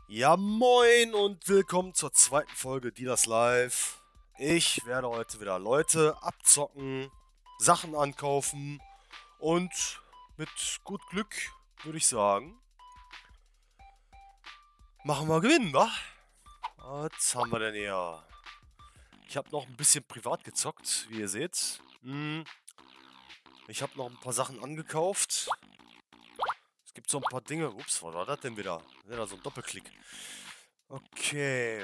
Ja, moin und willkommen zur zweiten Folge Dealers Live. Ich werde heute wieder Leute abzocken, Sachen ankaufen und mit gut Glück, würde ich sagen, machen wir Gewinn, wa? Was haben wir denn hier? Ich habe noch ein bisschen privat gezockt, wie ihr seht. Ich habe noch ein paar Sachen angekauft. Es gibt so ein paar Dinge. Ups, was war das denn wieder? Wieder so ein Doppelklick. Okay.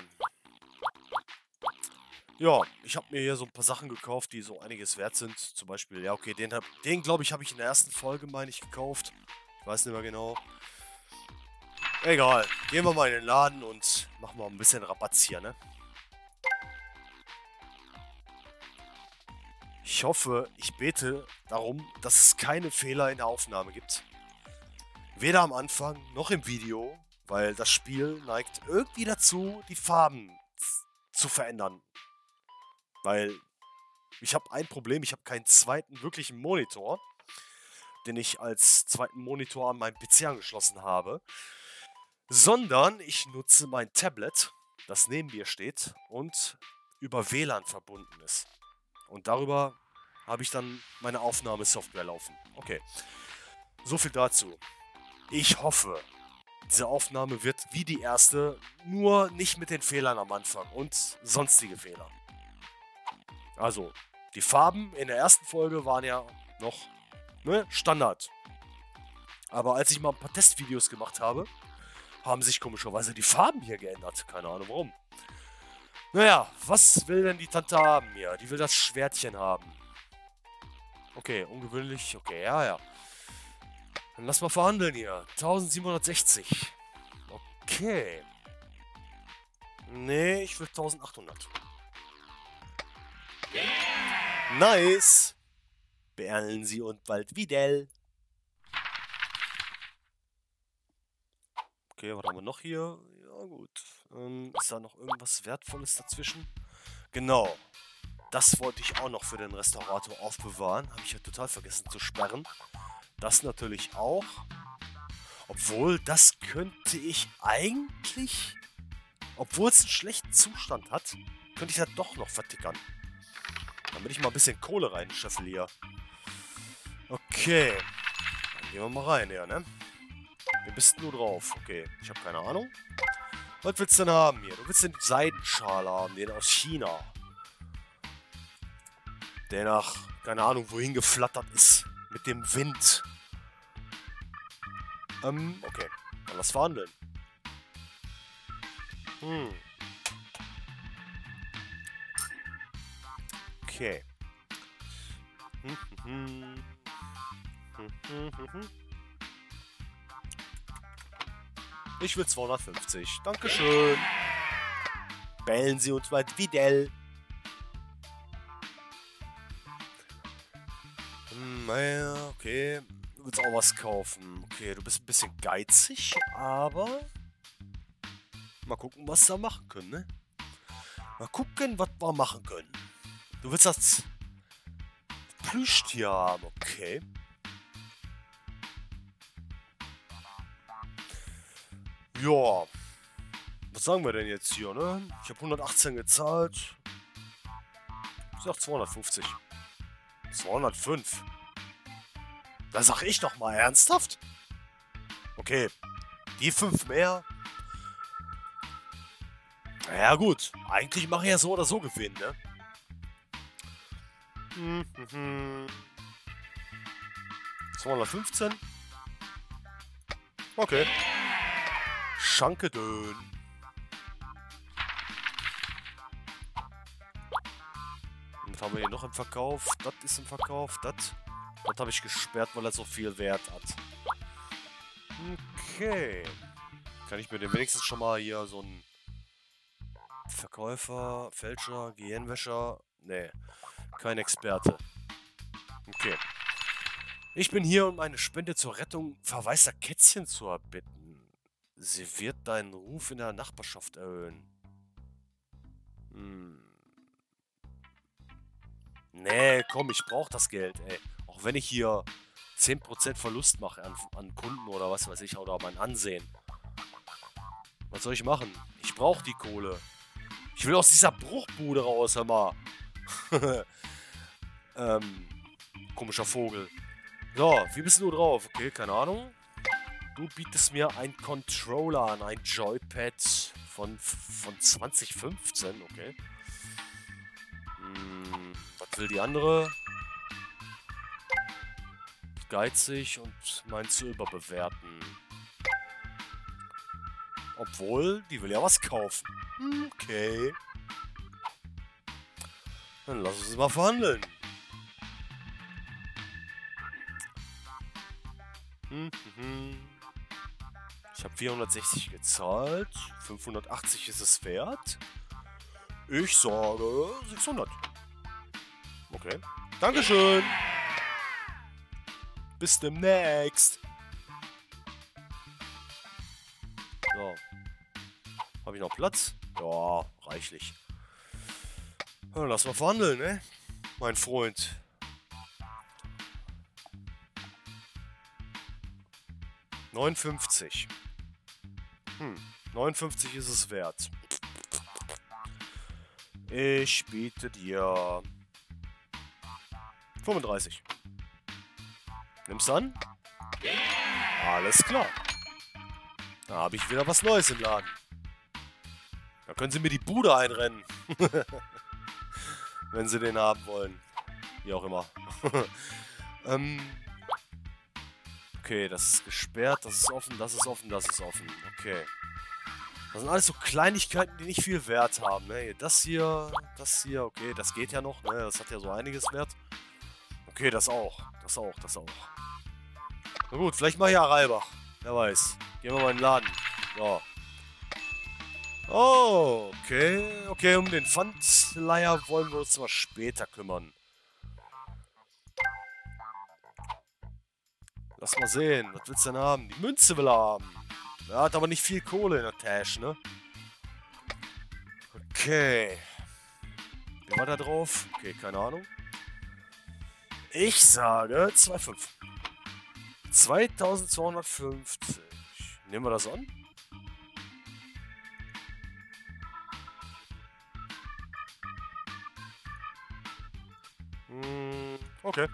Ja, ich habe mir hier so ein paar Sachen gekauft, die so einiges wert sind. Zum Beispiel, ja, okay, den glaube ich, habe ich in der ersten Folge, meine ich, gekauft. Ich weiß nicht mehr genau. Egal, gehen wir mal in den Laden und machen mal ein bisschen Rabazier, ne? Ich hoffe, ich bete darum, dass es keine Fehler in der Aufnahme gibt. Weder am Anfang noch im Video, weil das Spiel neigt irgendwie dazu, die Farben zu verändern. Weil ich habe ein Problem, ich habe keinen zweiten wirklichen Monitor, den ich als zweiten Monitor an meinem PC angeschlossen habe, sondern ich nutze mein Tablet, das neben mir steht und über WLAN verbunden ist. Und darüber habe ich dann meine Aufnahmesoftware laufen. Okay, so viel dazu. Ich hoffe, diese Aufnahme wird wie die erste, nur nicht mit den Fehlern am Anfang und sonstige Fehler. Also, die Farben in der ersten Folge waren ja noch Standard. Aber als ich mal ein paar Testvideos gemacht habe, haben sich komischerweise die Farben hier geändert. Keine Ahnung warum. Naja, was will denn die Tante haben hier? Die will das Schwertchen haben. Okay, ungewöhnlich. Okay, ja. Dann lass mal verhandeln hier. 1760. Okay. Nee, ich will 1800. Nice. Beerlen Sie und bald wieder. Okay, was haben wir noch hier? Ja, gut. Ist da noch irgendwas Wertvolles dazwischen? Genau. Das wollte ich auch noch für den Restaurator aufbewahren. Habe ich ja total vergessen zu sperren. Das natürlich auch. Obwohl, das könnte ich eigentlich... Obwohl es einen schlechten Zustand hat, könnte ich das doch noch vertickern. Damit ich mal ein bisschen Kohle reinscheffel hier. Okay. Dann gehen wir mal rein, ja, ne? Wie bist du drauf? Okay, ich habe keine Ahnung. Was willst du denn haben hier? Du willst den Seidenschal haben, den aus China. Der nach, keine Ahnung, wohin geflattert ist. Mit dem Wind. Okay. Dann lass verhandeln. Okay. Ich will 250. Dankeschön. Bellen Sie uns bald wieder. Naja, okay. Du willst auch was kaufen. Okay, du bist ein bisschen geizig, aber... Mal gucken, was wir machen können, ne? Mal gucken, was wir machen können. Du willst das Plüschtier haben, okay. Ja. Was sagen wir denn jetzt hier, ne? Ich habe 118 gezahlt. Ich sag 250. 205. Da sag ich doch mal ernsthaft. Okay. Die 5 mehr. Ja gut. Eigentlich mache ich ja so oder so Gewinn, ne? 215. Okay. Schanke dön. Was haben wir hier noch im Verkauf? Das ist im Verkauf. Das habe ich gesperrt, weil er so viel Wert hat. Okay. Kann ich mir den wenigstens schon mal hier so einen Verkäufer, Fälscher, Gehirnwäscher? Nee, kein Experte. Okay. Ich bin hier, um eine Spende zur Rettung verwaister Kätzchen zu erbitten. Sie wird deinen Ruf in der Nachbarschaft erhöhen. Nee, komm, ich brauch das Geld, ey. Auch wenn ich hier 10% Verlust mache an Kunden oder was weiß ich, oder mein Ansehen. Was soll ich machen? Ich brauche die Kohle. Ich will aus dieser Bruchbude raus, hör mal. Komischer Vogel. So, wie bist du drauf? Okay, keine Ahnung. Du bietest mir einen Controller an, ein Joypad von 2015, okay. Was will die andere? Geizig und meint zu überbewerten. Obwohl, die will ja was kaufen. Okay. Dann lass uns mal verhandeln. Ich habe 460 gezahlt. 580 ist es wert. Ich sage 600. Okay. Dankeschön. Bis demnächst. So. Habe ich noch Platz? Ja, reichlich. Dann lass mal verhandeln, ne? Mein Freund. $59. 59 ist es wert. Ich biete dir 35. Nimmst du an? Alles klar. Da habe ich wieder was Neues im Laden. Da können Sie mir die Bude einrennen. Wenn Sie den haben wollen. Wie auch immer. Okay, das ist gesperrt, das ist offen, das ist offen, das ist offen. Okay. Das sind alles so Kleinigkeiten, die nicht viel Wert haben. Ne? Das hier, okay, das geht ja noch. Ne? Das hat ja so einiges Wert. Okay, das auch. Das auch, das auch. Na gut, vielleicht mal hier Aralbach. Wer weiß. Gehen wir mal in den Laden. Ja. Oh, okay. Okay, um den Pfandleiher wollen wir uns mal später kümmern. Lass mal sehen. Was willst du denn haben? Die Münze will er haben. Er hat aber nicht viel Kohle in der Tasche, ne? Okay. Wie war da drauf? Okay, keine Ahnung. Ich sage 2,5. 2250. Nehmen wir das an? Okay.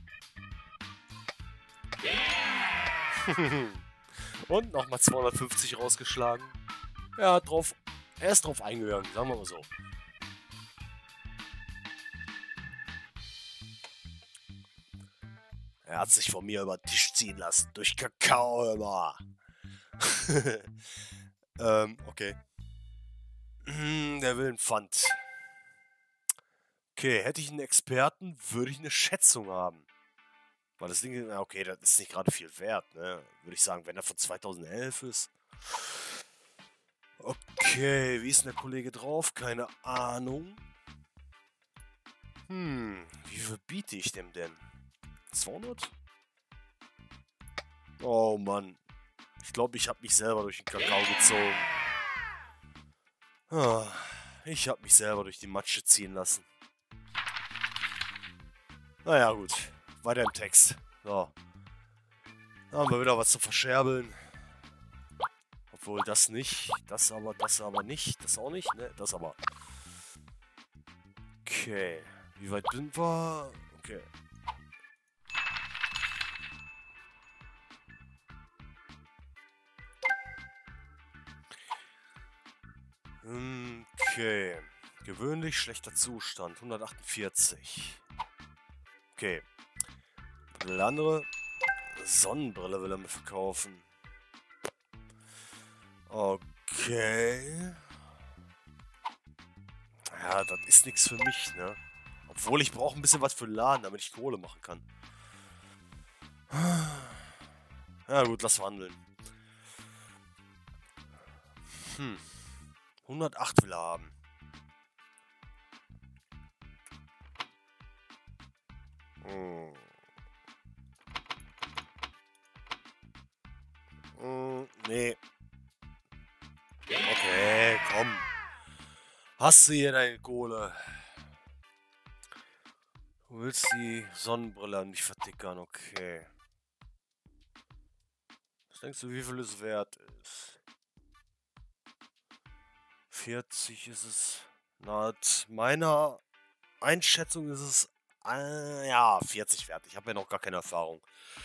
Und nochmal 250 rausgeschlagen. Er ist drauf eingegangen, sagen wir mal so. Er hat sich von mir über den Tisch ziehen lassen. Durch Kakao immer. Okay. Der will ein Pfand. Okay, hätte ich einen Experten, würde ich eine Schätzung haben. Weil das Ding, okay, das ist nicht gerade viel wert, ne? Würde ich sagen, wenn er von 2011 ist. Okay, wie ist denn der Kollege drauf? Keine Ahnung. Wie viel biete ich dem denn? 200? Oh Mann. Ich glaube, ich habe mich selber durch den Kakao gezogen. Ich habe mich selber durch die Matsche ziehen lassen. Naja, gut. Weiter im Text. So. Da haben wir wieder was zu verscherbeln. Obwohl das nicht. Das aber nicht. Das auch nicht, ne? Das aber. Okay. Wie weit sind wir? Okay. Okay. Gewöhnlich schlechter Zustand. 148. Okay. Der andere Sonnenbrille will er mir verkaufen. Okay. Ja, das ist nichts für mich, ne? Obwohl, ich brauche ein bisschen was für den Laden, damit ich Kohle machen kann. Ja gut, lass verhandeln. 108 will er haben. Nee. Okay, komm. Hast du hier deine Kohle? Du willst die Sonnenbrille nicht vertickern, okay. Was denkst du, wie viel es wert ist? 40 ist es. Laut meiner Einschätzung ist es, ja, 40 wert. Ich habe ja noch gar keine Erfahrung.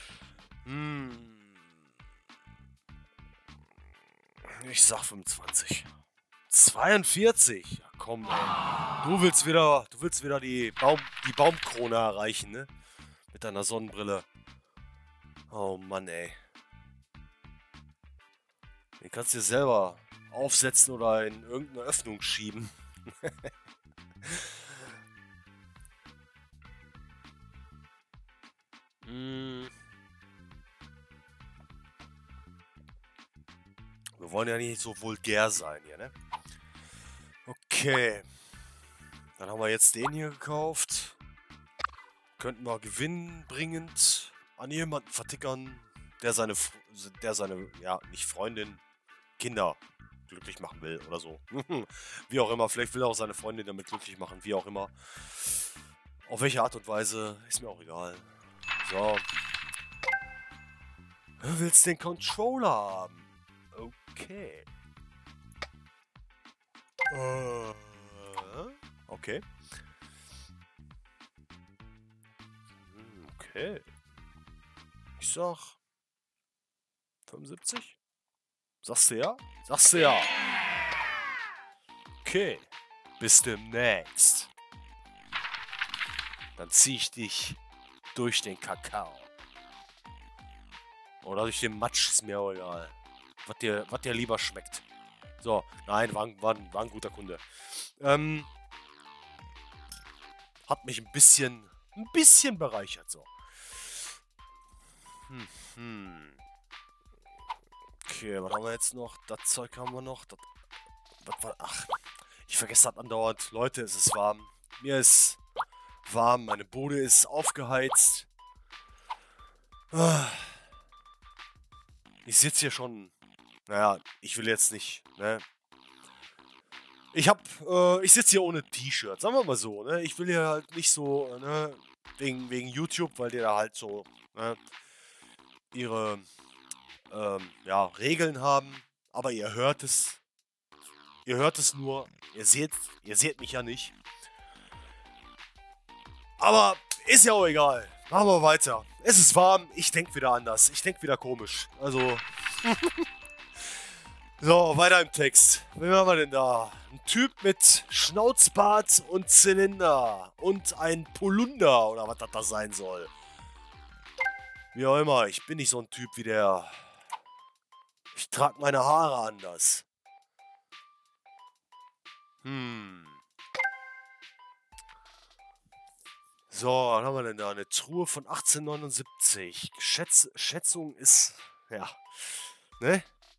Ich sag 25. 42? Ja, komm, ey. Du willst wieder die Baumkrone erreichen, ne? Mit deiner Sonnenbrille. Oh Mann, ey. Den kannst du dir selber aufsetzen oder in irgendeine Öffnung schieben. Wir wollen ja nicht so vulgär sein hier, ne? Okay. Dann haben wir jetzt den hier gekauft. Könnten wir gewinnbringend an jemanden vertickern, der seine, ja, nicht Freundin, Kinder glücklich machen will oder so. Wie auch immer, vielleicht will er auch seine Freundin damit glücklich machen, wie auch immer. Auf welche Art und Weise, ist mir auch egal. So. Du willst den Controller haben? Okay. Okay. Okay. Ich sag 75? Sagst du ja? Sagst du ja. Okay. Bis demnächst. Dann zieh ich dich durch den Kakao. Oder durch den Matsch, ist mir auch egal. Was dir lieber schmeckt. So, nein, war ein guter Kunde. Hat mich ein bisschen bereichert, so. Okay, was haben wir jetzt noch? Das Zeug haben wir noch. Ach, ich vergesse das andauernd. Leute, es ist warm. Mir ist warm, meine Bude ist aufgeheizt. Ich sitze hier schon. Naja, ich will jetzt nicht, ne? Ich sitze hier ohne T-Shirt, sagen wir mal so, ne? Ich will hier halt nicht so, ne? Wegen YouTube, weil die da halt so, ne? Ihre, ja, Regeln haben. Aber ihr hört es. Ihr hört es nur. Ihr seht mich ja nicht. Aber ist ja auch egal. Machen wir weiter. Es ist warm. Ich denke wieder anders. Ich denke wieder komisch. Also. So, weiter im Text. Wen haben wir denn da? Ein Typ mit Schnauzbart und Zylinder. Und ein Polunder, oder was das da sein soll. Wie auch immer, ich bin nicht so ein Typ wie der. Ich trage meine Haare anders. So, was haben wir denn da? Eine Truhe von 1879. Schätzung ist. Ja. Ne?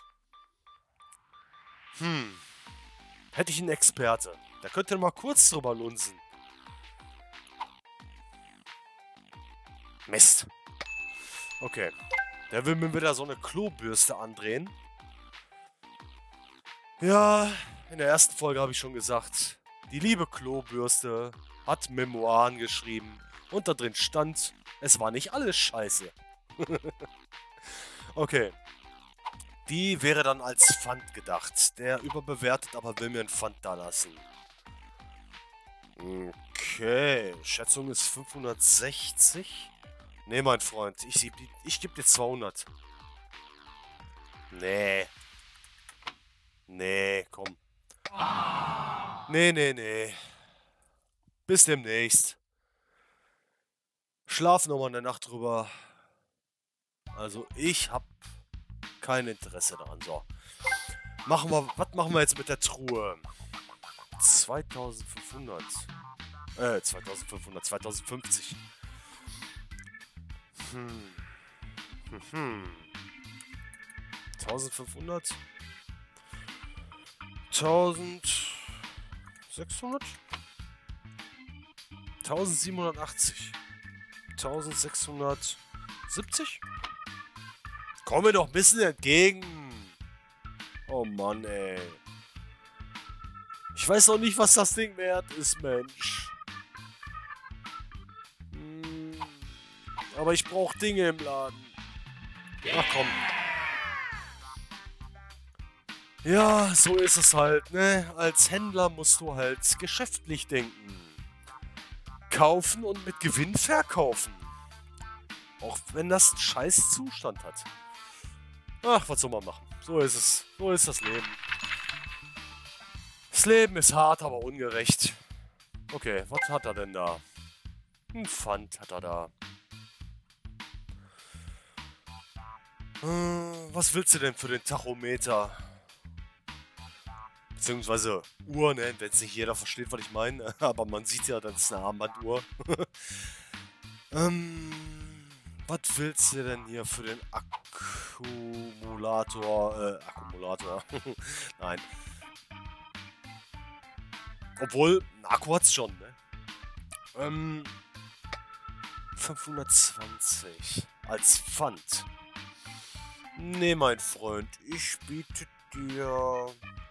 Hätte ich einen Experte. Der könnte mal kurz drüber lunsen. Mist. Okay. Der will mir wieder so eine Klobürste andrehen. Ja, in der ersten Folge habe ich schon gesagt, die liebe Klobürste hat Memoiren geschrieben und da drin stand, es war nicht alles scheiße. Okay. Die wäre dann als Pfand gedacht. Der überbewertet, aber will mir ein Pfand da lassen. Okay. Schätzung ist 560. Nee, mein Freund. Ich gebe dir 200. Nee. Nee, komm. Nee. Bis demnächst. Schlaf nochmal eine Nacht drüber. Also, ich hab kein Interesse daran. So. Was machen wir jetzt mit der Truhe? 2500. 2050. 1500? 1600? 1780? 1670? Komm mir doch ein bisschen entgegen. Oh Mann, ey. Ich weiß noch nicht, was das Ding wert ist, Mensch. Aber ich brauche Dinge im Laden. Ach komm. Ja, so ist es halt, ne? Als Händler musst du halt geschäftlich denken. Kaufen und mit Gewinn verkaufen. Auch wenn das einen scheiß Zustand hat. Ach, was soll man machen? So ist es. So ist das Leben. Das Leben ist hart, aber ungerecht. Okay, was hat er denn da? Ein Pfand hat er da. Was willst du denn für den Tachometer? Beziehungsweise Uhr, ne? Wenn es nicht jeder versteht, was ich meine. Aber man sieht ja, das ist eine Armbanduhr. Was willst du denn hier für den Akkumulator? Akkumulator. Nein. Obwohl, ein Akku hat's schon, ne? 520 als Pfand. Nee, mein Freund, ich biete dir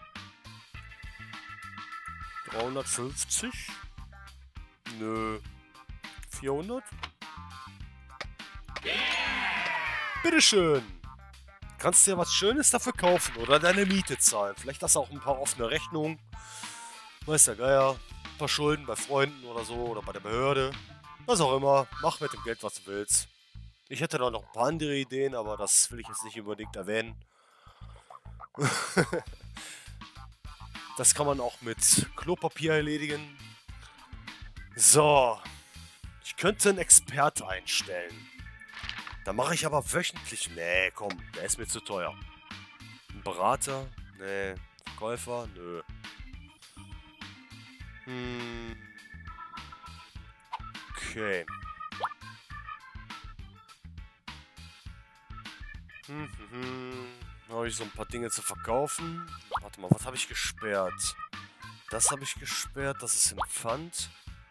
350? Nö. 400? Bitteschön. Kannst dir was Schönes dafür kaufen oder deine Miete zahlen. Vielleicht hast du auch ein paar offene Rechnungen. Weiß der Geier. Ein paar Schulden bei Freunden oder so oder bei der Behörde. Was auch immer. Mach mit dem Geld, was du willst. Ich hätte da noch ein paar andere Ideen, aber das will ich jetzt nicht unbedingt erwähnen. Das kann man auch mit Klopapier erledigen. So. Ich könnte einen Experte einstellen. Da mache ich aber wöchentlich. Nee, komm, der ist mir zu teuer. Ein Berater? Nee. Verkäufer? Nö. Okay. Da habe ich so ein paar Dinge zu verkaufen. Warte mal, was habe ich gesperrt? Das habe ich gesperrt. Das ist im Pfand.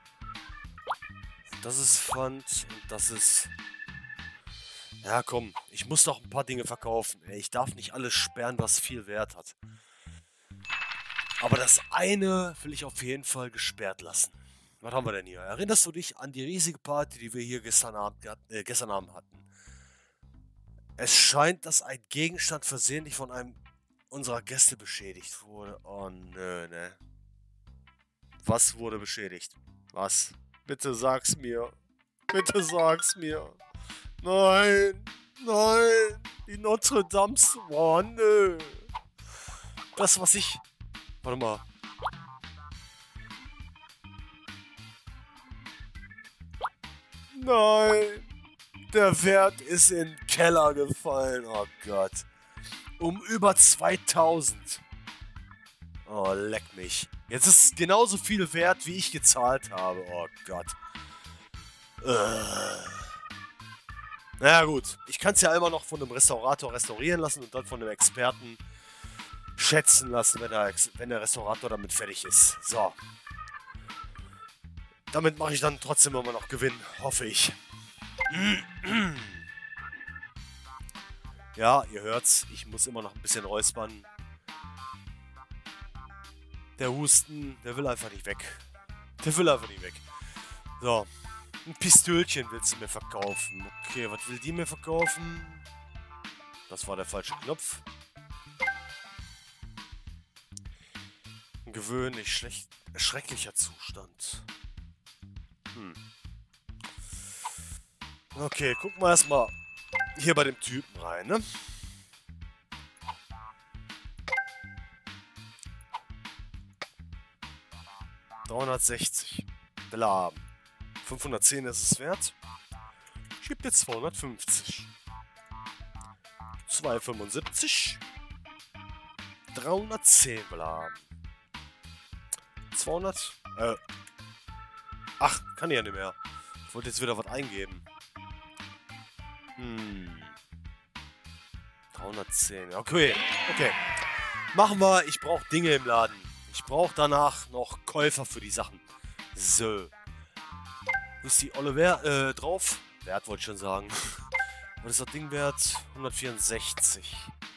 Das ist Pfand. Und das ist... Ja, komm. Ich muss noch ein paar Dinge verkaufen. Ich darf nicht alles sperren, was viel Wert hat. Aber das eine will ich auf jeden Fall gesperrt lassen. Was haben wir denn hier? Erinnerst du dich an die riesige Party, die wir hier gestern Abend hatten? Es scheint, dass ein Gegenstand versehentlich von einem unserer Gäste beschädigt wurde. Oh nö, ne? Was wurde beschädigt? Was? Bitte sag's mir. Bitte sag's mir. Nein. Nein. Die Notre Dame. Oh nö. Das, was ich... Warte mal. Nein. Der Wert ist in den Keller gefallen. Oh Gott. Um über 2000. Oh, leck mich. Jetzt ist es genauso viel wert, wie ich gezahlt habe. Oh Gott. Naja gut. Ich kann es ja immer noch von einem Restaurator restaurieren lassen und dann von einem Experten schätzen lassen, wenn der Restaurator damit fertig ist. So. Damit mache ich dann trotzdem immer noch Gewinn. Hoffe ich. Ja, ihr hört's. Ich muss immer noch ein bisschen räuspern. Der Husten, der will einfach nicht weg. Der will einfach nicht weg. So. Ein Pistölchen willst du mir verkaufen. Okay, was will die mir verkaufen? Das war der falsche Knopf. Ein gewöhnlich schrecklicher Zustand. Okay, gucken wir erstmal hier bei dem Typen rein, ne? $360. Will er haben. 510 ist es wert. Ich gebe dir 250. 275. 310 will er haben. 200. Ach, kann ich ja nicht mehr. Ich wollte jetzt wieder was eingeben. 310. Okay, okay. Machen wir. Ich brauche Dinge im Laden. Ich brauche danach noch Käufer für die Sachen. So. Wo ist die Olle drauf? Wert wollte ich schon sagen. Was ist das Ding wert? 164.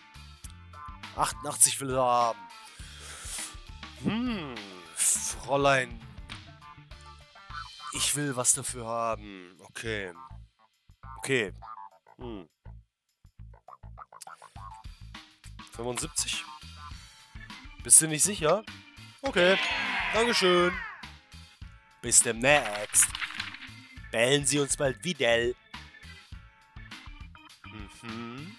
88 will er haben. Fräulein. Ich will was dafür haben. Okay. Okay. 75. Bist du nicht sicher? Okay, Dankeschön. Bis demnächst. Bellen Sie uns bald wieder. Mhm.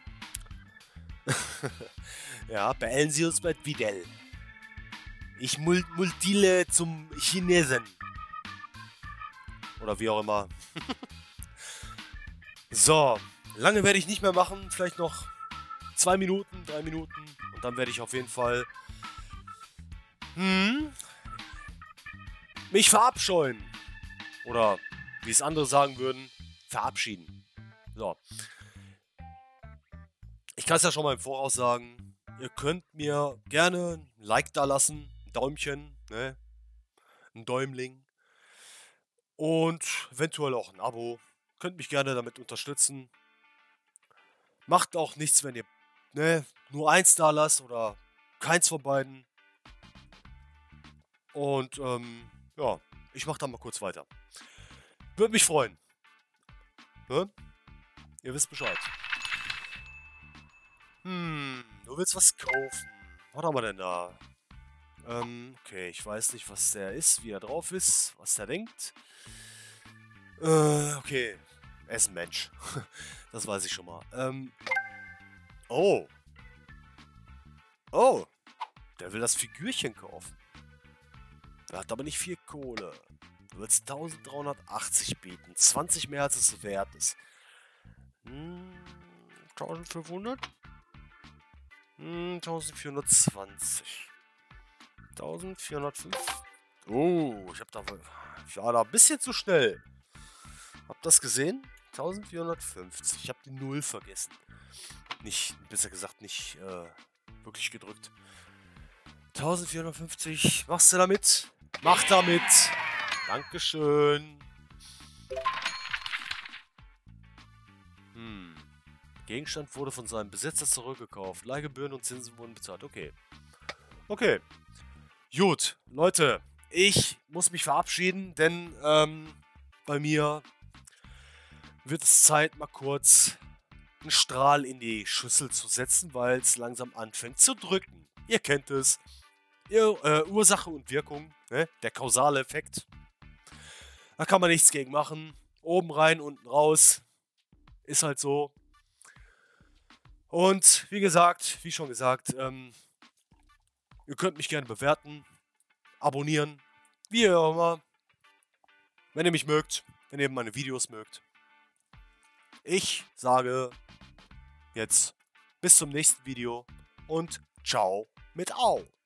Ja, beeilen Sie uns bald wieder. Ich multile zum Chinesen. Oder wie auch immer. So, lange werde ich nicht mehr machen. Vielleicht noch 2 Minuten, 3 Minuten. Und dann werde ich auf jeden Fall mich verabscheuen. Oder wie es andere sagen würden, verabschieden. So. Ich kann es ja schon mal im Voraus sagen. Ihr könnt mir gerne ein Like da lassen, ein Däumchen, ne? Ein Däumling. Und eventuell auch ein Abo. Könnt mich gerne damit unterstützen. Macht auch nichts, wenn ihr nur eins da lasst oder keins von beiden. Und ja, ich mache dann mal kurz weiter. Würde mich freuen. Ne? Ihr wisst Bescheid. Du willst was kaufen. Was haben wir denn da? Okay, ich weiß nicht, was der ist, wie er drauf ist, was der denkt. Okay. Er ist ein Mensch. Das weiß ich schon mal. Oh. Oh. Der will das Figürchen kaufen. Der hat aber nicht viel Kohle. Du willst 1380 bieten. 20 mehr als es wert ist. 1500? 1420. 1405. Oh, ich war da ein bisschen zu schnell. Habt das gesehen? 1450. Ich habe die 0 vergessen. Nicht, besser gesagt, nicht wirklich gedrückt. 1450. Machst du damit? Mach damit. Dankeschön. Gegenstand wurde von seinem Besitzer zurückgekauft. Leihgebühren und Zinsen wurden bezahlt. Okay. Okay. Gut, Leute. Ich muss mich verabschieden, denn bei mir wird es Zeit, mal kurz einen Strahl in die Schüssel zu setzen, weil es langsam anfängt zu drücken. Ihr kennt es. Ursache und Wirkung, ne? Der kausale Effekt. Da kann man nichts gegen machen. Oben rein, unten raus. Ist halt so. Und wie schon gesagt, ihr könnt mich gerne bewerten, abonnieren, wie ihr auch immer. Wenn ihr mich mögt, wenn ihr meine Videos mögt. Ich sage jetzt bis zum nächsten Video und ciao mit Au.